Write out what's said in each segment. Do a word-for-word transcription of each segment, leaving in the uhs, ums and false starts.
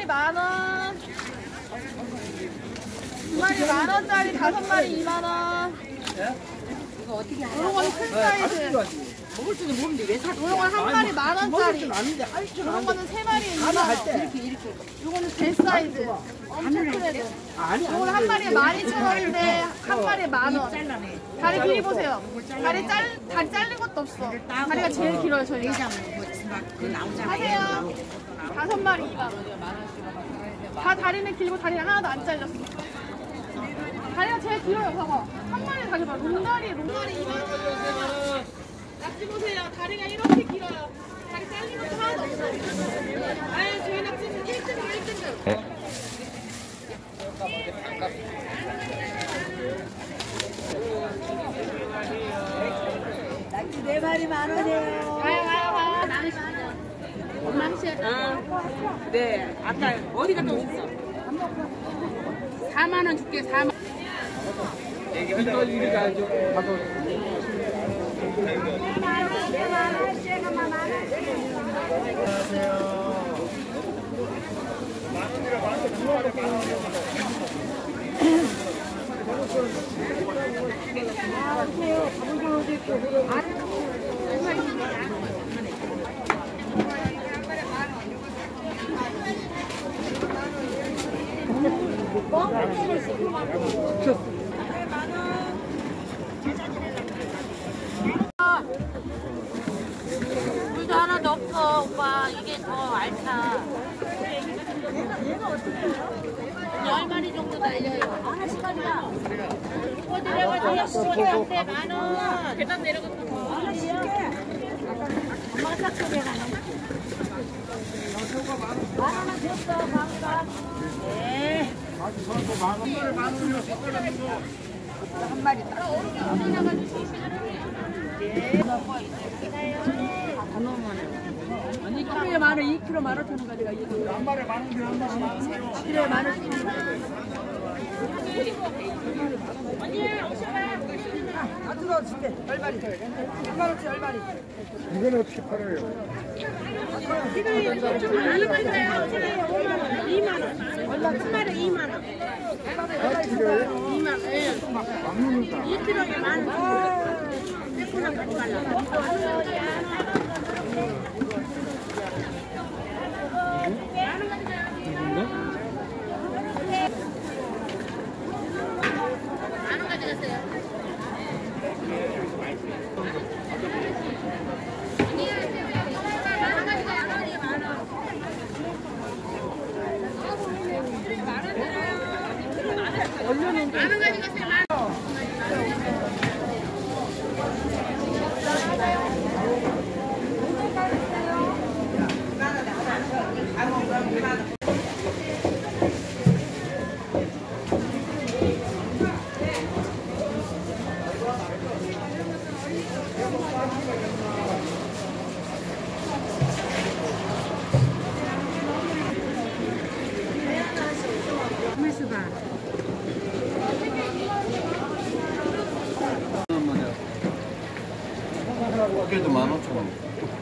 마리 만 원. 두 마리 만 원짜리 다섯 마리 이만 원. 이거 어떻게 하냐? 이런 거는 큰 사이즈. 먹을 줄은 모르는데 왜 사? 이런 건 한 마리 만 원짜리. 이런 거는 세 마리에 이만 원. 이렇게 이렇게. 이거는 대 사이즈. 엄청 큰 애들. 이거는 한 마리에 만 이천 원인데 한 마리에 만 원. 다리 길이 보세요. 다리 잘 다리 잘린 것도 없어. 다리가 제일 길어요 저희. 그 나오잖아. 하세요. 다섯 마리 이만 원. 다 다리는 길고 다리 하나도 안 잘렸어. 다리가 제일 길어요. 봐봐. 한 마리 다리 봐. 롱다리 롱다리 이만 원. 낙지 보세요. 다리가 이렇게 길어요. 다리 잘린 것도 하나도 없어요. 아유 저희 낙지는 일 등급 일 등급. 네. 낙지 네 마리 만 원이에요. 가요 가요 가요. 아, 네. 아까 어디 갔다 오셨어? 사만 원 줄게. 사만 원. 이거 이리 가야죠. 가서. 물도 하나도 없어, 오빠. 이게 더 알차. 열 마리 정도 달려요. 하나씩 가자. 이거 내려가서 시원한데 만 원. 계단 내려가서 하나씩. 엄마가 딱 소개하네. 만 원은 줬어, 감사. 네. 한 마리 딱. 언니 키로에 만 원, 이 킬로그램 만 오천 원 가져가. 한 마리 만 원이면 한 마리 만 원. 키로에 만 원. 언니 오셔봐. 아 들어 줄게. 열 마리. 한 마리치 열 마리. 이건 어떻게 팔아요? 키로에 좀 많은 건데요. 오만 원, 이만 원. 한 마리 이만 원. 이만 원. 예. 이 킬로에 만 원. 빼고는 가지 말라. 만원 가져가세요. 만원 가져가세요. 그래도 만 오천 원.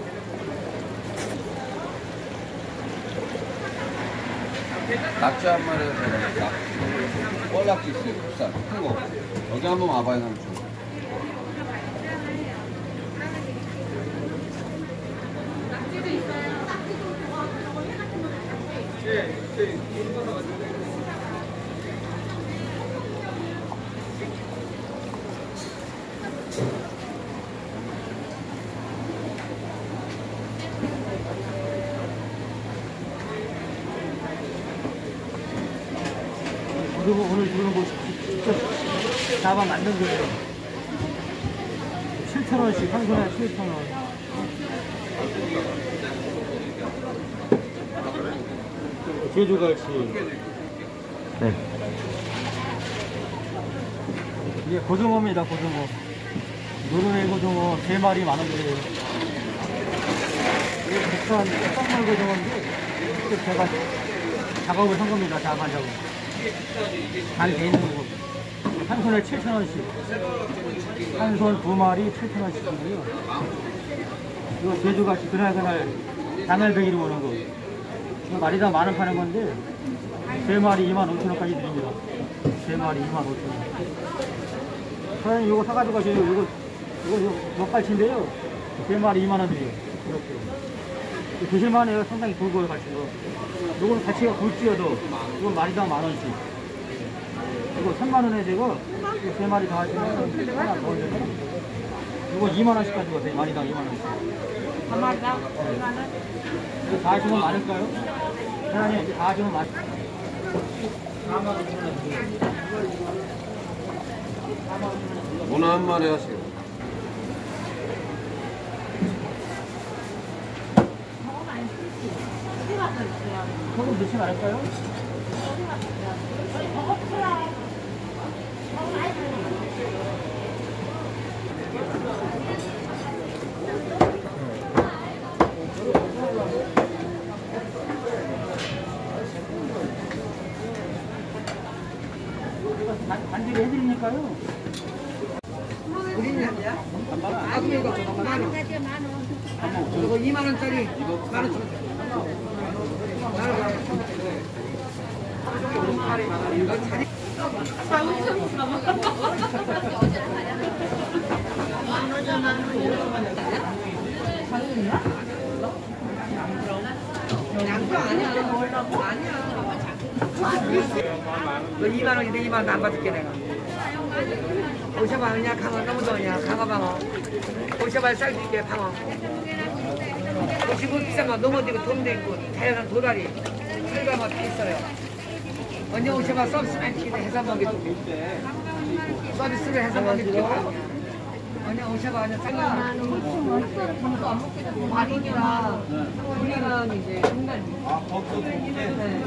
낙지 한 마리에 되니까 뻘낙지 있어요. 비싼 큰 거. 여기 한번 와봐요, 삼촌. 낙지도 있어요. 그리고 오늘 그런 거 직접 잡아 만든 거예요. 칠천 원씩 한 손에 칠천 원. 제주갈치. 네. 이게 고등어입니다, 고등어. 노르웨이 고등어 세 마리 만 원짜리예요. 이게 국산 쌍물 고등어인데 직접 제가 작업을 한 겁니다, 자반 작업. 간 돼 있는 거. 한 손에 칠천 원씩. 한 손 두 마리 칠천 원씩이고요. 이거 제주같이 그날 그날 당일배기로 오는 거. 이거 마리당 만 원 파는 건데 세 마리 이만 오천 원까지 드립니다. 세 마리 이만 오천 원. 사장님 이거 사가지고 가세요. 이거 이거 이거 먹갈치인데요. 세 마리 이만 원 드려요. 이렇게 드실만해요. 상당히 굵어요 갈치가. 이거는 갈치가 굵지여도 이건 마리당 만 원씩. 이거 삼만 원에 제가 이거 세 마리 다 하시면 하나 더 올려서 이거 이만 원씩 가지고 가세요. 마리당 이만 원씩. 한 마리당 이만 원? 이거 다 하시면 많을까요? 사장님 이제 다 하시면 많. 문어 한 마리 하세요. 소금 넣지 말을까요? 반지를 해드리니까요. 아, 그럼 이거 저거 만 원. 이거 이만 원짜리 만 원. 양도 아니야. 먹으려고? 아니야. 너 이만 원인데 이만 원 안 받을게 내가. 오셔봐 그냥 강어 너무 더냐 강어 방어. 오셔봐 쌀 수 있게 방어. 오시고 비싼 거 넘어지고 돈도 있고 다양한 도다리 철가 맛도 있어요. 언제 오셔봐 서비스만 시키는 해서 먹이도 서비스로 해서 먹이도 언제 오셔봐 언제 쌀가 마린이라 우리는 이제 아, 거기서 네.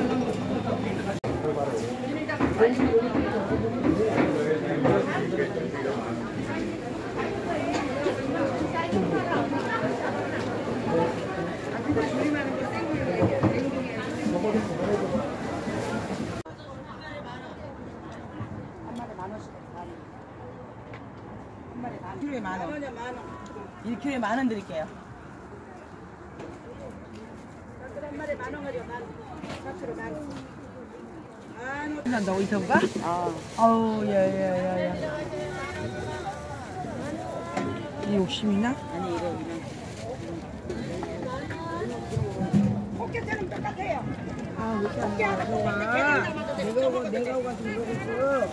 킬로에 만 원. 일 킬로에 만 원 드릴게요. 한 마리 만 원이요. 만 원. 한다고 이서가? 아. 아우 야야야야. 이 욕심이나? 아니 이거 그냥. 꽃게처럼 똑같아요. 아, 왜 이렇게 안 가져가? 내가 오고 내가 오고 가서 이러고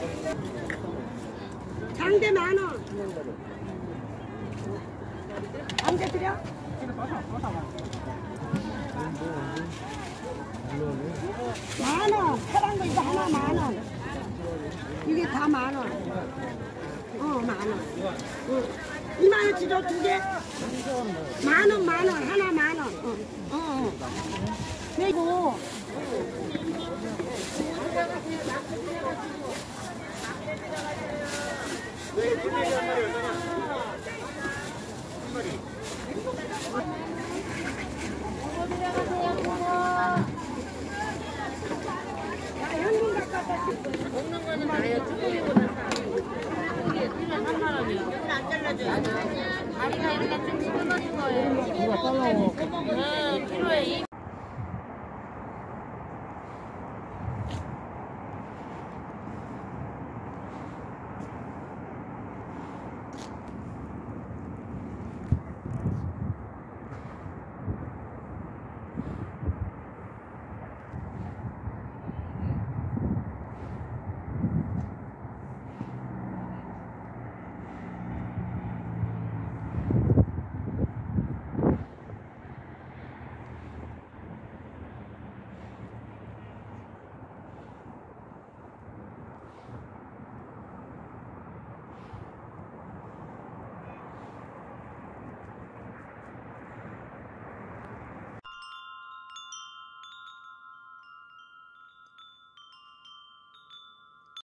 장대 만 원. 언제 드려? 만 원. 파란 거 이거 하나 만 원. 이게 다 만 원. 어, 만 원. 응. 이만 원치 줘, 두 개. 만 원, 만 원. 하나 만 원. 어, 어, 어. 그리고 먹는 거는 다예요. 쭈꾸미보다 쭈꾸미에 뛰면 삼만 원이요. 이건 안 잘라줘요. 다리가 이렇게 좀 끊어진 거예요. 누가 잘라요? 응, 필요해.